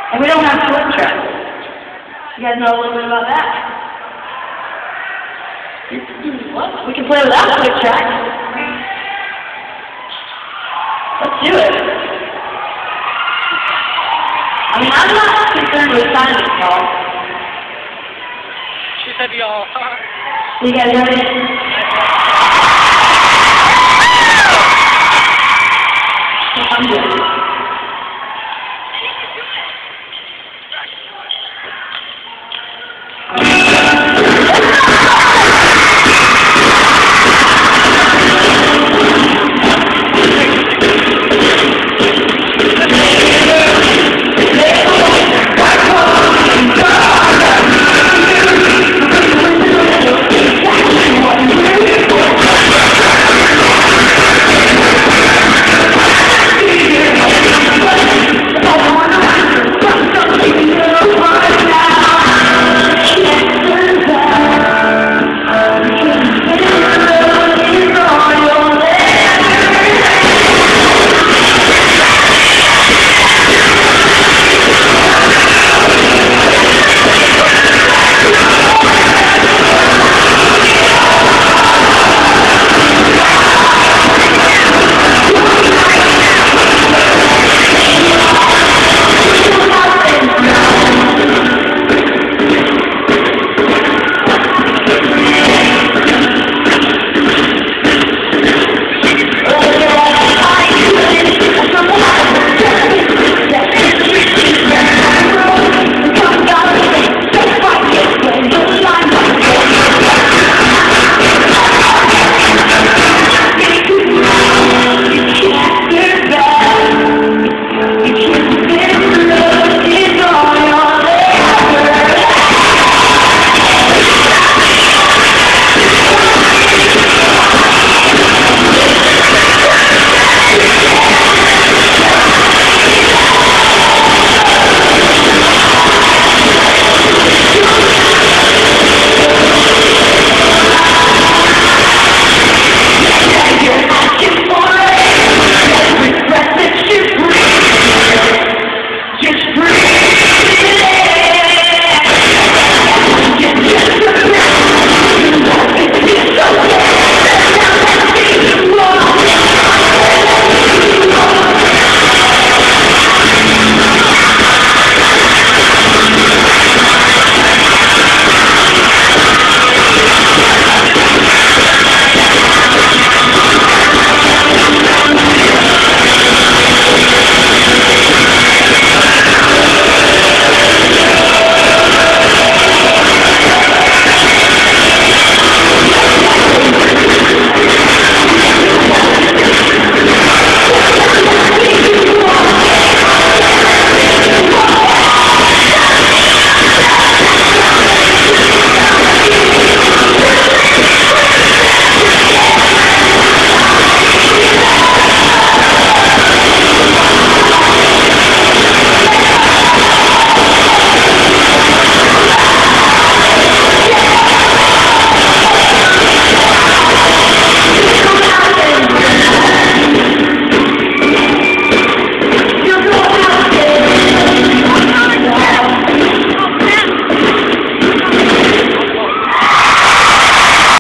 And we don't have flip tracks. You guys know a little bit about that? What? We can play without flip tracks. Let's do it. I mean, I'm not concerned with timing, y'all. She said y'all. You guys ready? I'm good.